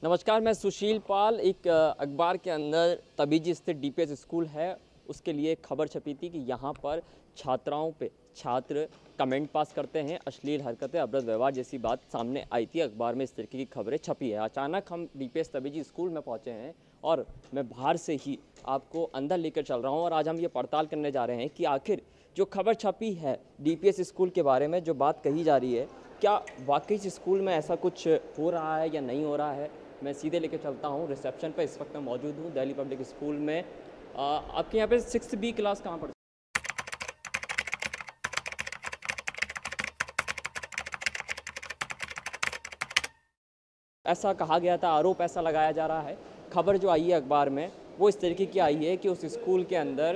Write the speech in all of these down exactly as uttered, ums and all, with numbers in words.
नमस्कार, मैं सुशील पाल। एक अ, अखबार के अंदर तबीजी स्थित डीपीएस स्कूल है, उसके लिए खबर छपी थी कि यहाँ पर छात्राओं पे छात्र कमेंट पास करते हैं, अश्लील हरकतें, अभद्र व्यवहार जैसी बात सामने आई थी। अखबार में इस तरीके की खबरें छपी है। अचानक हम डीपीएस तबीजी स्कूल में पहुँचे हैं और मैं बाहर से ही आपको अंदर लेकर चल रहा हूँ और आज हम ये पड़ताल करने जा रहे हैं कि आखिर जो खबर छपी है डीपीएस स्कूल के बारे में, जो बात कही जा रही है, क्या वाकई इस स्कूल में ऐसा कुछ हो रहा है या नहीं हो रहा है। मैं सीधे लेके चलता हूँ रिसेप्शन पे। इस वक्त मैं मौजूद हूँ दिल्ली पब्लिक स्कूल में। आ, आपके यहाँ पे सिक्स बी क्लास कहाँ पर? ऐसा कहा गया था, आरोप ऐसा लगाया जा रहा है। खबर जो आई है अखबार में वो इस तरीके की आई है कि उस स्कूल के अंदर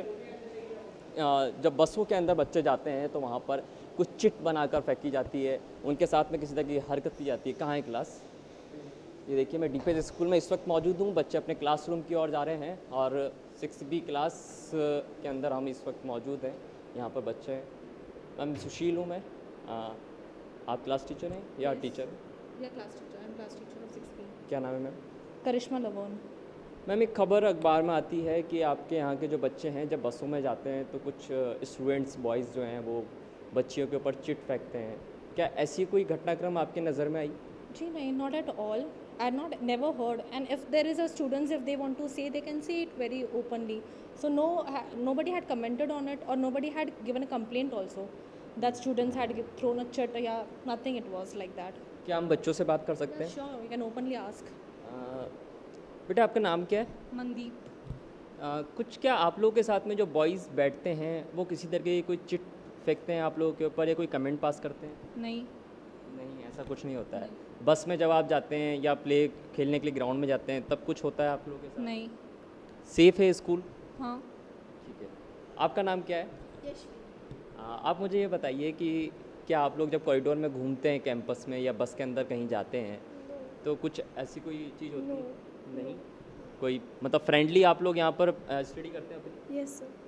आ, जब बसों के अंदर बच्चे जाते हैं तो वहाँ पर कुछ चिट बनाकर फेंकी जाती है, उनके साथ में किसी तरह की हरकत की जाती है। कहाँ है क्लास? ये देखिए, मैं डीपीएस स्कूल में इस वक्त मौजूद हूँ। बच्चे अपने क्लासरूम की ओर जा रहे हैं और सिक्स बी क्लास के अंदर हम इस वक्त मौजूद हैं। यहाँ पर बच्चे हैं। मैम सुशील हूँ मैं। आ, आप क्लास टीचर हैं या Yes. Teacher? Yeah, class teacher. I'm class teacher of six B. क्या नाम है मैम? करिश्मा लवोन। मैम, एक खबर अखबार में आती है कि आपके यहाँ के जो बच्चे हैं जब बसों में जाते हैं तो कुछ स्टूडेंट्स बॉयज़ जो हैं वो बच्चियों के ऊपर चिट फेंकते हैं। क्या ऐसी कोई घटनाक्रम आपकी नज़र में आई? जी नहीं, not at all. I not never heard. And if there is a students, if they want to say, they can say it very openly. So no, ha, nobody had commented on it, or nobody had given a complaint also that students had gi- thrown a chit. Yeah, nothing. It was like that. क्या हम बच्चों से बात कर सकते Yeah, हैं? sure. We can openly ask. आ, बेटा, आपका नाम क्या है? Mandeep. आ, कुछ क्या आप लोगों के साथ में जो बॉयज़ बैठते हैं वो किसी तरह की कोई चिट फेंकते हैं आप लोगों के ऊपर या कोई कमेंट पास करते हैं? नहीं. नहीं, ऐसा कुछ नहीं होता है। बस में जब आप जाते हैं या प्ले खेलने के लिए ग्राउंड में जाते हैं तब कुछ होता है आप लोगों के साथ? नहीं. सेफ है स्कूल? हाँ. ठीक है। आपका नाम क्या है? यशवी. आ, आप मुझे ये बताइए कि क्या आप लोग जब कॉरिडोर में घूमते हैं कैंपस में या बस के अंदर कहीं जाते हैं तो कुछ ऐसी कोई चीज़ होती है? नहीं। कोई मतलब फ्रेंडली आप लोग यहाँ पर स्टडी करते हैं अपनी? Yes sir.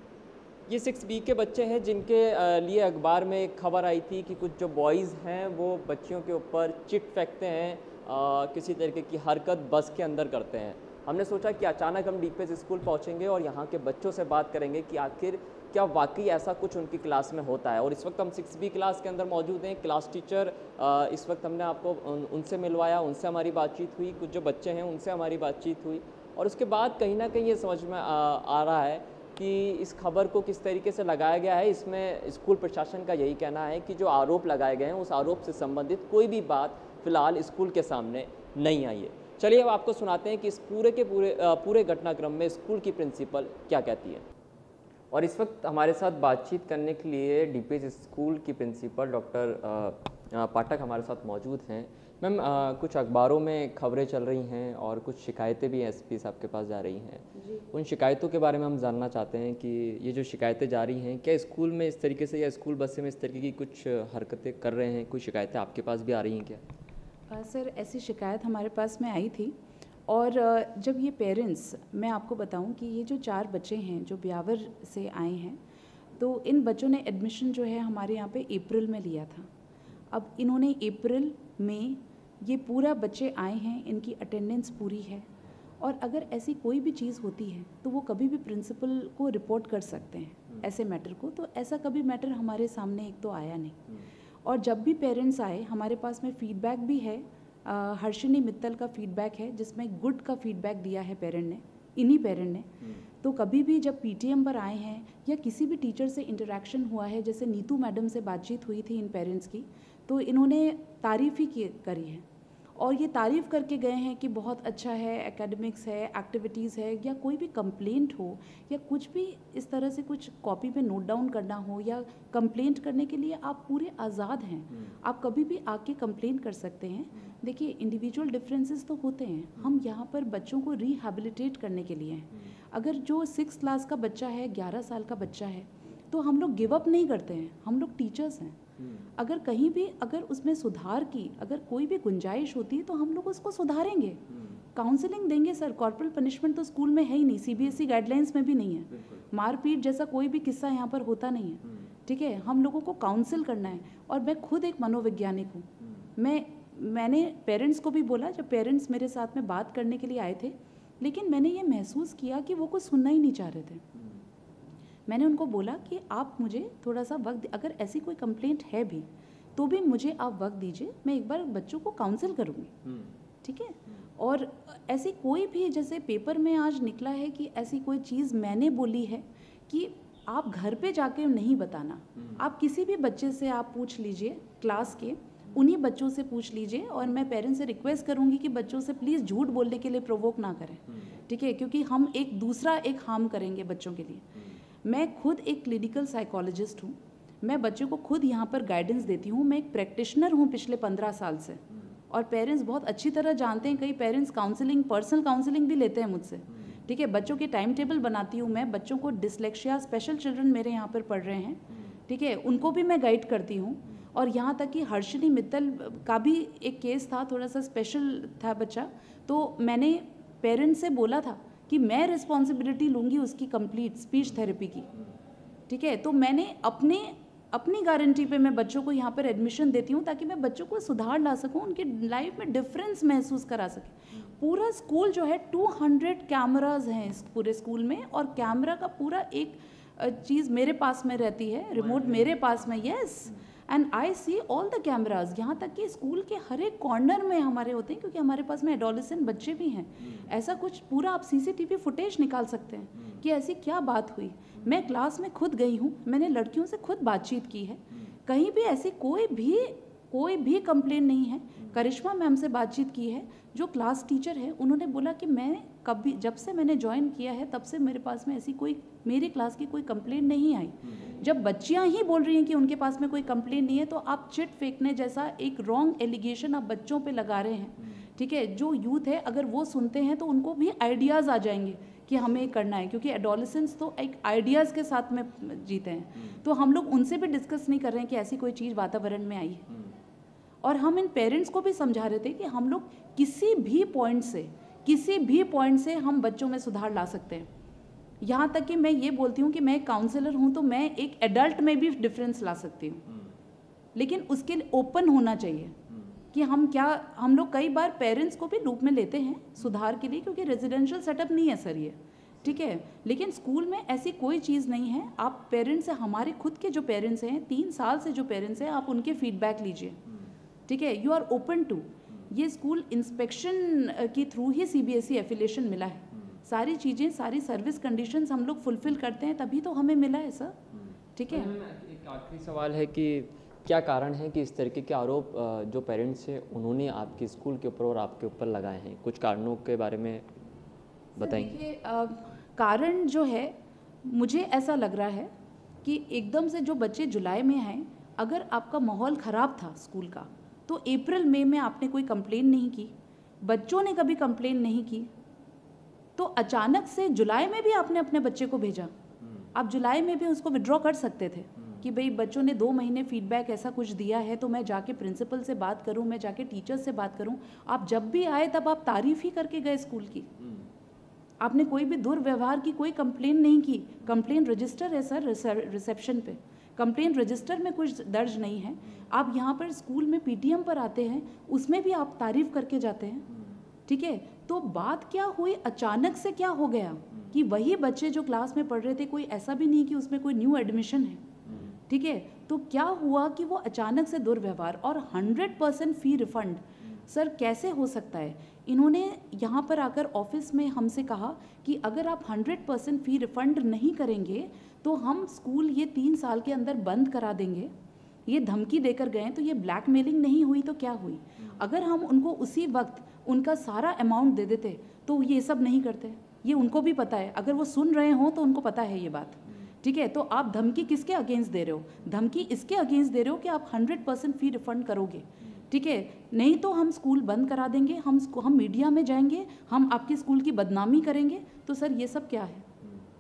ये सिक्स बी के बच्चे हैं जिनके अ, लिए अखबार में एक खबर आई थी कि कुछ जो बॉयज़ हैं वो बच्चियों के ऊपर चिट फेंकते हैं, अ, किसी तरीके की हरकत बस के अंदर करते हैं। हमने सोचा कि अचानक हम डीपीएस स्कूल पहुंचेंगे और यहाँ के बच्चों से बात करेंगे कि आखिर क्या वाकई ऐसा कुछ उनकी क्लास में होता है। और इस वक्त हम सिक्स बी क्लास के अंदर मौजूद हैं। क्लास टीचर अ, इस वक्त हमने आपको उन, उनसे मिलवाया, उनसे हमारी बातचीत हुई, कुछ जो बच्चे हैं उनसे हमारी बातचीत हुई और उसके बाद कहीं ना कहीं ये समझ में आ, आ रहा है कि इस खबर को किस तरीके से लगाया गया है। इसमें स्कूल प्रशासन का यही कहना है कि जो आरोप लगाए गए हैं उस आरोप से संबंधित कोई भी बात फ़िलहाल स्कूल के सामने नहीं आई है। चलिए अब आपको सुनाते हैं कि इस पूरे के पूरे अ, पूरे घटनाक्रम में स्कूल की प्रिंसिपल क्या कहती है। और इस वक्त हमारे साथ बातचीत करने के लिए डीपीएस स्कूल की प्रिंसिपल डॉक्टर पाठक हमारे साथ मौजूद हैं। मैम, अ, कुछ अखबारों में खबरें चल रही हैं और कुछ शिकायतें भी एसपी साहब के पास जा रही हैं। जी. उन शिकायतों के बारे में हम जानना चाहते हैं कि ये जो शिकायतें जा रही हैं क्या स्कूल में इस तरीके से या स्कूल बस में इस तरीके की कुछ हरकतें कर रहे हैं? कोई शिकायतें आपके पास भी आ रही हैं क्या? अ, सर ऐसी शिकायत हमारे पास में आई थी और अ, जब ये पेरेंट्स, मैं आपको बताऊं कि ये जो चार बच्चे हैं जो ब्यावर से आए हैं, तो इन बच्चों ने एडमिशन जो है हमारे यहाँ पे अप्रैल में लिया था। अब इन्होंने अप्रैल में ये पूरा बच्चे आए हैं, इनकी अटेंडेंस पूरी है और अगर ऐसी कोई भी चीज़ होती है तो वो कभी भी प्रिंसिपल को रिपोर्ट कर सकते हैं ऐसे मैटर को। तो ऐसा कभी मैटर हमारे सामने एक तो आया नहीं। और जब भी पेरेंट्स आए हमारे पास में फीडबैक भी है, अ, हर्षिनी मित्तल का फीडबैक है जिसमें गुड का फीडबैक दिया है पेरेंट ने, इन्हीं पेरेंट ने। तो कभी भी जब पीटीएम पर आए हैं या किसी भी टीचर से इंटरेक्शन हुआ है, जैसे नीतू मैडम से बातचीत हुई थी इन पेरेंट्स की, तो इन्होंने तारीफ़ ही की करी है और ये तारीफ़ करके गए हैं कि बहुत अच्छा है, एकेडमिक्स है, एक्टिविटीज़ है, या कोई भी कंप्लेंट हो या कुछ भी इस तरह से कुछ कॉपी पे नोट डाउन करना हो या कंप्लेंट करने के लिए आप पूरे आज़ाद हैं। आप कभी भी आके कंप्लेंट कर सकते हैं। देखिए, इंडिविजुअल डिफरेंसेस तो होते हैं, हम यहाँ पर बच्चों को रिहैबिलिटेट करने के लिए हैं। अगर जो सिक्स क्लास का बच्चा है, ग्यारह साल का बच्चा है, तो हम लोग गिव अप नहीं करते हैं, हम लोग टीचर्स हैं। अगर कहीं भी अगर उसमें सुधार की अगर कोई भी गुंजाइश होती है तो हम लोग उसको सुधारेंगे, काउंसलिंग देंगे। सर, कॉर्पोरल पनिशमेंट तो स्कूल में है ही नहीं, सीबीएसई गाइडलाइंस में भी नहीं है, मारपीट जैसा कोई भी किस्सा यहाँ पर होता नहीं है। ठीक है, हम लोगों को काउंसिल करना है और मैं खुद एक मनोवैज्ञानिक हूँ। मैं मैंने पेरेंट्स को भी बोला, जब पेरेंट्स मेरे साथ में बात करने के लिए आए थे, लेकिन मैंने ये महसूस किया कि वो कुछ सुनना ही नहीं चाह रहे थे। मैंने उनको बोला कि आप मुझे थोड़ा सा वक्त, अगर ऐसी कोई कंप्लेंट है भी तो भी मुझे आप वक्त दीजिए, मैं एक बार बच्चों को काउंसिल करूँगी, ठीक है। और ऐसी कोई भी, जैसे पेपर में आज निकला है कि ऐसी कोई चीज़ मैंने बोली है कि आप घर पे जाके नहीं बताना, आप किसी भी बच्चे से आप पूछ लीजिए, क्लास के उन्हीं बच्चों से पूछ लीजिए। और मैं पेरेंट्स से रिक्वेस्ट करूंगी कि बच्चों से प्लीज़ झूठ बोलने के लिए प्रोवोक ना करें, ठीक है, क्योंकि हम एक दूसरा एक हार्म करेंगे बच्चों के लिए। मैं खुद एक क्लिनिकल साइकोलॉजिस्ट हूँ, मैं बच्चों को खुद यहाँ पर गाइडेंस देती हूँ, मैं एक प्रैक्टिशनर हूँ पिछले पंद्रह साल से, और पेरेंट्स बहुत अच्छी तरह जानते हैं, कई पेरेंट्स काउंसलिंग, पर्सनल काउंसलिंग भी लेते हैं मुझसे, ठीक है। बच्चों की टाइम टेबल बनाती हूँ मैं, बच्चों को डिसलेक्सिया, स्पेशल चिल्ड्रन मेरे यहाँ पर पढ़ रहे हैं, ठीक है, उनको भी मैं गाइड करती हूँ। और यहाँ तक कि हर्षिनी मित्तल का भी एक केस था, थोड़ा सा स्पेशल था बच्चा, तो मैंने पेरेंट्स से बोला था कि मैं रिस्पॉन्सिबिलिटी लूँगी उसकी कंप्लीट स्पीच थेरेपी की, ठीक है। तो मैंने अपने अपनी गारंटी पे मैं बच्चों को यहाँ पर एडमिशन देती हूँ ताकि मैं बच्चों को सुधार ला सकूँ, उनके लाइफ में डिफरेंस महसूस करा सके। पूरा स्कूल जो है टू हंड्रेड कैमराज हैं इस पूरे स्कूल में, और कैमरा का पूरा एक चीज़ मेरे पास में रहती है, रिमोट मेरे पास में, yes, and I see all the cameras. यहाँ तक कि स्कूल के हर एक कॉर्नर में हमारे होते हैं, क्योंकि हमारे पास में एडोलेसेंट बच्चे भी हैं। ऐसा कुछ पूरा आप सीसीटीवी फुटेज निकाल सकते हैं कि ऐसी क्या बात हुई। मैं क्लास में खुद गई हूँ, मैंने लड़कियों से खुद बातचीत की है, कहीं भी ऐसी कोई भी कोई भी कंप्लेन नहीं है। करिश्मा मैम से बातचीत की है, जो क्लास टीचर है, उन्होंने बोला कि मैं कभी, जब से मैंने ज्वाइन किया है तब से मेरे पास में ऐसी कोई, मेरी क्लास की कोई कंप्लेन नहीं आई। जब बच्चियां ही बोल रही हैं कि उनके पास में कोई कंप्लेन नहीं है, तो आप चिट फेंकने जैसा एक रॉन्ग एलिगेशन आप बच्चों पे लगा रहे हैं, ठीक है। जो यूथ है अगर वो सुनते हैं तो उनको भी आइडियाज़ आ जाएंगे कि हमें करना है, क्योंकि एडोलेसेंस तो एक आइडियाज़ के साथ में जीते हैं। तो हम लोग उनसे भी डिस्कस नहीं कर रहे हैं कि ऐसी कोई चीज़ वातावरण में आई है। और हम इन पेरेंट्स को भी समझा रहे थे कि हम लोग किसी भी पॉइंट से किसी भी पॉइंट से हम बच्चों में सुधार ला सकते हैं। यहाँ तक कि मैं ये बोलती हूँ कि मैं एक काउंसलर हूँ, तो मैं एक एडल्ट में भी डिफरेंस ला सकती हूँ, लेकिन उसके लिए ओपन होना चाहिए कि हम क्या, हम लोग कई बार पेरेंट्स को भी लूप में लेते हैं सुधार के लिए, क्योंकि रेजिडेंशियल सेटअप नहीं है सर ये, ठीक है। लेकिन स्कूल में ऐसी कोई चीज़ नहीं है। आप पेरेंट्स से, हमारे खुद के जो पेरेंट्स हैं, तीन साल से जो पेरेंट्स हैं, आप उनके फीडबैक लीजिए, ठीक है। यू आर ओपन टू, ये स्कूल इंस्पेक्शन के थ्रू ही सीबीएसई एफिलिएशन मिला है। सारी चीज़ें, सारी सर्विस कंडीशंस हम लोग फुलफिल करते हैं, तभी तो हमें मिला है सर, ठीक है। एक आखिरी सवाल है कि क्या कारण है कि इस तरीके के आरोप जो पेरेंट्स हैं उन्होंने आपके स्कूल के ऊपर और आपके ऊपर लगाए हैं, कुछ कारणों के बारे में बताएंगे? देखिए, कारण जो है, मुझे ऐसा लग रहा है कि एकदम से जो बच्चे जुलाई में हैं, अगर आपका माहौल ख़राब था स्कूल का, तो अप्रैल मई में आपने कोई कंप्लेन नहीं की, बच्चों ने कभी कंप्लेन नहीं की, तो अचानक से जुलाई में भी आपने अपने बच्चे को भेजा। आप जुलाई में भी उसको विड्रॉ कर सकते थे कि भाई बच्चों ने दो महीने फीडबैक ऐसा कुछ दिया है, तो मैं जाके प्रिंसिपल से बात करूं, मैं जाके टीचर्स से बात करूं। आप जब भी आए तब आप तारीफ ही करके गए स्कूल की, आपने कोई भी दुर्व्यवहार की कोई कंप्लेन नहीं की। कंप्लेन रजिस्टर है सर रिसेप्शन पे, कंप्लेन रजिस्टर में कुछ दर्ज नहीं है। आप यहाँ पर स्कूल में पीटीएम पर आते हैं, उसमें भी आप तारीफ करके जाते हैं, ठीक है। तो बात क्या हुई, अचानक से क्या हो गया कि वही बच्चे जो क्लास में पढ़ रहे थे, कोई ऐसा भी नहीं कि उसमें कोई न्यू एडमिशन है, ठीक है। तो क्या हुआ कि वो अचानक से दुर्व्यवहार और hundred percent fee refund, sir कैसे हो सकता है? इन्होंने यहाँ पर आकर ऑफिस में हमसे कहा कि अगर आप हंड्रेड परसेंट फ़ी रिफ़ंड नहीं करेंगे तो हम स्कूल ये तीन साल के अंदर बंद करा देंगे। ये धमकी देकर गए, तो ये ब्लैकमेलिंग नहीं हुई तो क्या हुई? अगर हम उनको उसी वक्त उनका सारा अमाउंट दे देते तो ये सब नहीं करते। ये उनको भी पता है, अगर वो सुन रहे हों तो उनको पता है ये बात, ठीक है। तो आप धमकी किसके अगेंस्ट दे रहे हो? धमकी इसके अगेंस्ट दे रहे हो कि आप हंड्रेड परसेंट फ़ी रिफ़ंड करोगे, ठीक है, नहीं तो हम स्कूल बंद करा देंगे, हम हम मीडिया में जाएंगे, हम आपके स्कूल की बदनामी करेंगे। तो सर ये सब क्या है?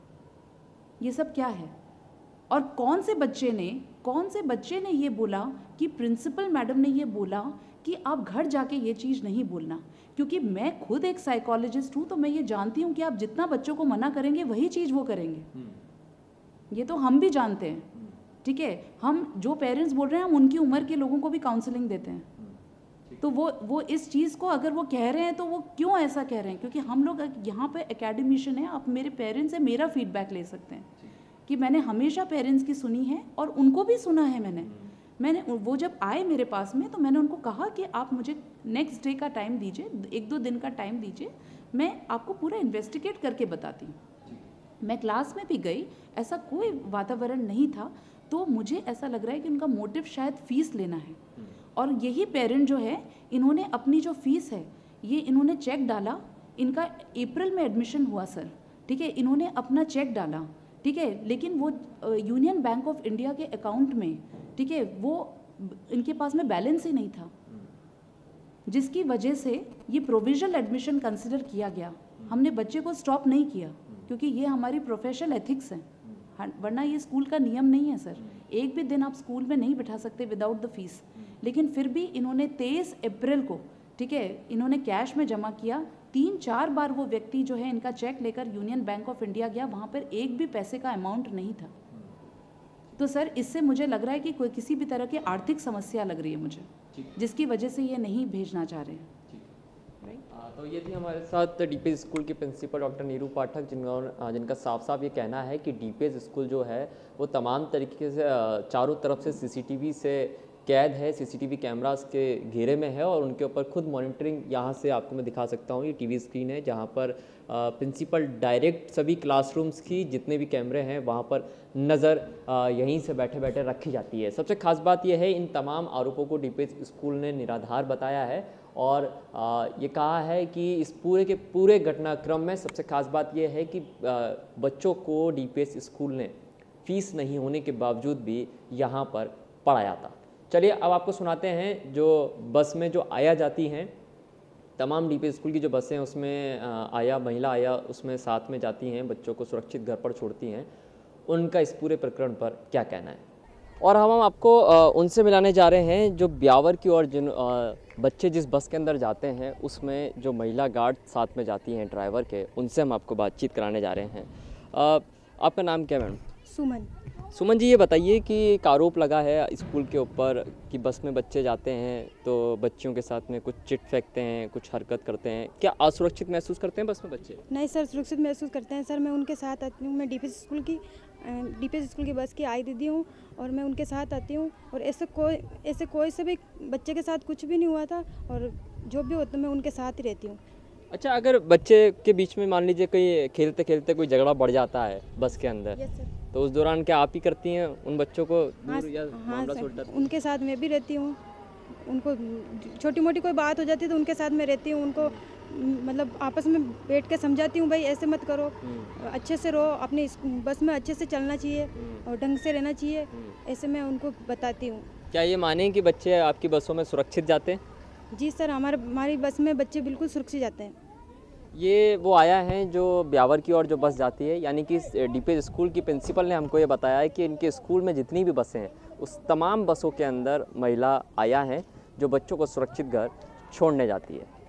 ये सब क्या है? और कौन से बच्चे ने कौन से बच्चे ने ये बोला कि प्रिंसिपल मैडम ने ये बोला कि आप घर जाके ये चीज़ नहीं बोलना? क्योंकि मैं खुद एक साइकोलॉजिस्ट हूँ, तो मैं ये जानती हूँ कि आप जितना बच्चों को मना करेंगे वही चीज़ वो करेंगे। ये तो हम भी जानते हैं, ठीक है। हम जो पेरेंट्स बोल रहे हैं, हम उनकी उम्र के लोगों को भी काउंसलिंग देते हैं। तो वो वो इस चीज़ को अगर वो कह रहे हैं तो वो क्यों ऐसा कह रहे हैं, क्योंकि हम लोग यहाँ पे एकेडमिशियन है, आप मेरे पेरेंट्स से मेरा फीडबैक ले सकते हैं कि मैंने हमेशा पेरेंट्स की सुनी है और उनको भी सुना है मैंने मैंने वो जब आए मेरे पास में तो मैंने उनको कहा कि आप मुझे नेक्स्ट डे का टाइम दीजिए, एक दो दिन का टाइम दीजिए, मैं आपको पूरा इन्वेस्टिगेट करके बताती हूँ। मैं क्लास में भी गई, ऐसा कोई वातावरण नहीं था, तो मुझे ऐसा लग रहा है कि उनका मोटिव शायद फ़ीस लेना है। और यही पेरेंट जो है, इन्होंने अपनी जो फ़ीस है ये इन्होंने चेक डाला, इनका अप्रैल में एडमिशन हुआ सर, ठीक है, इन्होंने अपना चेक डाला, ठीक है, लेकिन वो यूनियन बैंक ऑफ इंडिया के अकाउंट में, ठीक है, वो इनके पास में बैलेंस ही नहीं था, जिसकी वजह से ये प्रोविजनल एडमिशन कंसिडर किया गया। हमने बच्चे को स्टॉप नहीं किया क्योंकि ये हमारी प्रोफेशनल एथिक्स है, वरना ये स्कूल का नियम नहीं है सर। एक भी दिन आप स्कूल में नहीं बिठा सकते विदाउट द फीस, लेकिन फिर भी इन्होंने तेईस अप्रैल को, ठीक है, इन्होंने कैश में जमा किया। तीन चार बार वो व्यक्ति जो है इनका चेक लेकर यूनियन बैंक ऑफ इंडिया गया, वहाँ पर एक भी पैसे का अमाउंट नहीं था। तो सर इससे मुझे लग रहा है कि कोई किसी भी तरह की आर्थिक समस्या लग रही है मुझे, जिसकी वजह से ये नहीं भेजना चाह रहे हैं। तो ये थी हमारे साथ डीपीएस स्कूल के प्रिंसिपल डॉक्टर नीरू पाठक, जिनका जिनका साफ साफ ये कहना है कि डीपीएस स्कूल जो है वो तमाम तरीके से चारों तरफ से सीसीटीवी से कैद है, सीसीटीवी कैमरास के घेरे में है और उनके ऊपर खुद मॉनिटरिंग, यहाँ से आपको मैं दिखा सकता हूँ, ये टीवी स्क्रीन है जहाँ पर प्रिंसिपल डायरेक्ट सभी क्लासरूम्स की जितने भी कैमरे हैं वहाँ पर नज़र यहीं से बैठे बैठे रखी जाती है। सबसे खास बात यह है, इन तमाम आरोपों को डीपीएस स्कूल ने निराधार बताया है और आ, ये कहा है कि इस पूरे के पूरे घटनाक्रम में सबसे खास बात यह है कि आ, बच्चों को डीपीएस स्कूल ने फीस नहीं होने के बावजूद भी यहाँ पर पढ़ाया था। चलिए अब आपको सुनाते हैं जो बस में जो आया जाती हैं, तमाम डीपीएस स्कूल की जो बसें हैं उसमें आया महिला आया उसमें साथ में जाती हैं, बच्चों को सुरक्षित घर पर छोड़ती हैं, उनका इस पूरे प्रकरण पर क्या कहना है। और हम हम आपको उनसे मिलाने जा रहे हैं जो ब्यावर की ओर जिन बच्चे जिस बस के अंदर जाते हैं उसमें जो महिला गार्ड साथ में जाती हैं ड्राइवर के, उनसे हम आपको बातचीत कराने जा रहे हैं। आपका नाम क्या मैडम? सुमन। सुमन जी, ये बताइए कि एक आरोप लगा है स्कूल के ऊपर कि बस में बच्चे जाते हैं तो बच्चियों के साथ में कुछ चिट फेंकते हैं, कुछ हरकत करते हैं, क्या असुरक्षित महसूस करते हैं बस में बच्चे? नहीं सर, सुरक्षित महसूस करते हैं सर। मैं उनके साथ आती हूँ, मैं डीपीएस स्कूल की डीपीएस स्कूल की बस की आई दीदी हूँ और मैं उनके साथ आती हूँ और ऐसे कोई ऐसे कोई से भी बच्चे के साथ कुछ भी नहीं हुआ था और जो भी होता मैं उनके साथ ही रहती हूँ। अच्छा, अगर बच्चे के बीच में मान लीजिए कोई खेलते खेलते कोई झगड़ा बढ़ जाता है बस के अंदर, यस सर, तो उस दौरान क्या आप ही करती हैं उन बच्चों को दूर? हाँ, या हाँ मामला सर, सुलझाती हैं? उनके साथ मैं भी रहती हूँ। उनको छोटी मोटी कोई बात हो जाती है तो उनके साथ मैं रहती हूँ, उनको मतलब आपस में बैठ के समझाती हूँ, भाई ऐसे मत करो, अच्छे से रहो, अपने बस में अच्छे से चलना चाहिए और ढंग से रहना चाहिए, ऐसे मैं उनको बताती हूँ। क्या ये माने कि बच्चे आपकी बसों में सुरक्षित जाते हैं? जी सर, हमारे हमारी बस में बच्चे बिल्कुल सुरक्षित जाते हैं। ये वो आया है जो ब्यावर की ओर जो बस जाती है, यानी कि डीपीएस स्कूल की प्रिंसिपल ने हमको ये बताया है कि इनके स्कूल में जितनी भी बसें हैं उस तमाम बसों के अंदर महिला आया है जो बच्चों को सुरक्षित घर छोड़ने जाती है।